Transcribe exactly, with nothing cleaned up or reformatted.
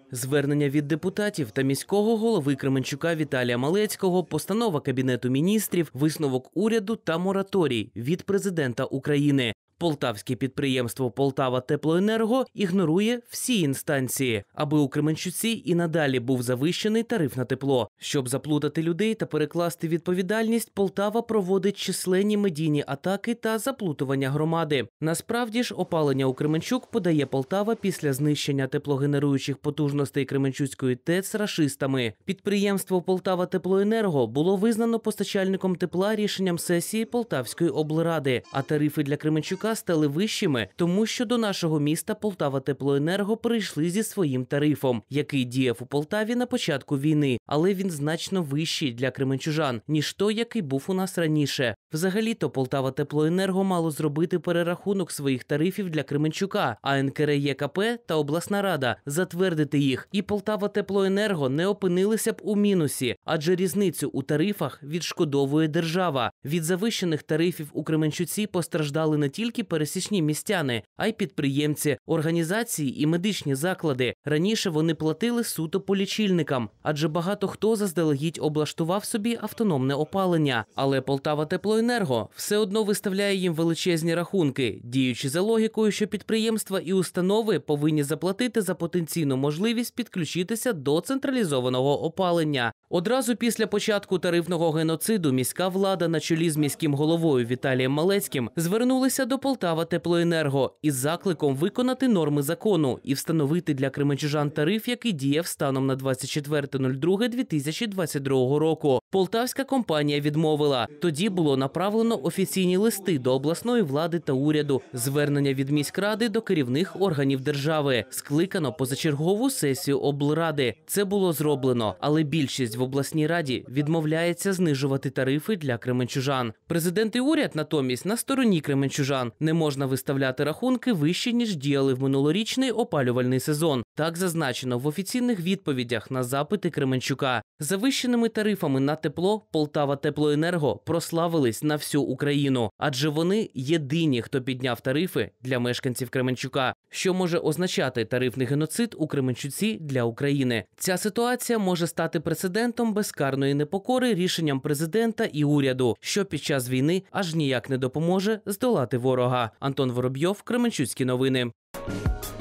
Звернення від депутатів та міського голови Кременчука Віталія Малецького, постанова Кабінету міністрів, висновок уряду та мораторій від президента України. Полтавське підприємство «Полтава-Теплоенерго» ігнорує всі інстанції, аби у Кременчуці і надалі був завищений тариф на тепло. Щоб заплутати людей та перекласти відповідальність, Полтава проводить численні медійні атаки та заплутування громади. Насправді ж, опалення у Кременчук подає Полтава після знищення теплогенеруючих потужностей Кременчуцької ТЕЦ рашистами. Підприємство «Полтава-Теплоенерго» було визнано постачальником тепла рішенням сесії Полтавської облради, а тарифи для Кременчука стали вищими, тому що до нашого міста Полтава-Теплоенерго прийшли зі своїм тарифом, який діяв у Полтаві на початку війни, але він значно вищий для кременчужан, ніж той, який був у нас раніше. Взагалі-то Полтава-Теплоенерго мало зробити перерахунок своїх тарифів для Кременчука, а НКРЕКП та обласна рада затвердити їх, і Полтава-Теплоенерго не опинилися б у мінусі, адже різницю у тарифах відшкодовує держава. Від завищених тарифів у Кременчуці постраждали не тільки пересічні містяни, а й підприємці, організації і медичні заклади. Раніше вони платили суто по лічильникам, адже багато хто заздалегідь облаштував собі автономне опалення. Але Полтава-Теплоенерго все одно виставляє їм величезні рахунки, діючи за логікою, що підприємства і установи повинні заплатити за потенційну можливість підключитися до централізованого опалення. Одразу після початку тарифного геноциду міська влада на чолі з міським головою Віталієм Малецьким звернулися до Полтава-Теплоенерго із закликом виконати норми закону і встановити для кременчужан тариф, який діяв станом на двадцять четверте друге дві тисячі двадцять другого року. Полтавська компанія відмовила. Тоді було направлено офіційні листи до обласної влади та уряду, звернення від міськради до керівних органів держави. Скликано позачергову сесію облради. Це було зроблено, але більшість в обласній раді відмовляється знижувати тарифи для кременчужан. Президент і уряд натомість на стороні кременчужан. Не можна виставляти рахунки вищі, ніж діяли в минулорічний опалювальний сезон. Так зазначено в офіційних відповідях на запити Кременчука. Завищеними тарифами на тепло Полтава-Теплоенерго прославились на всю Україну, адже вони єдині, хто підняв тарифи для мешканців Кременчука. Що може означати тарифний геноцид у Кременчуці для України? Ця ситуація може стати прецедентом безкарної непокори рішенням президента і уряду, що під час війни аж ніяк не допоможе здолати ворога. Антон Воробйов, Кременчуцькі новини.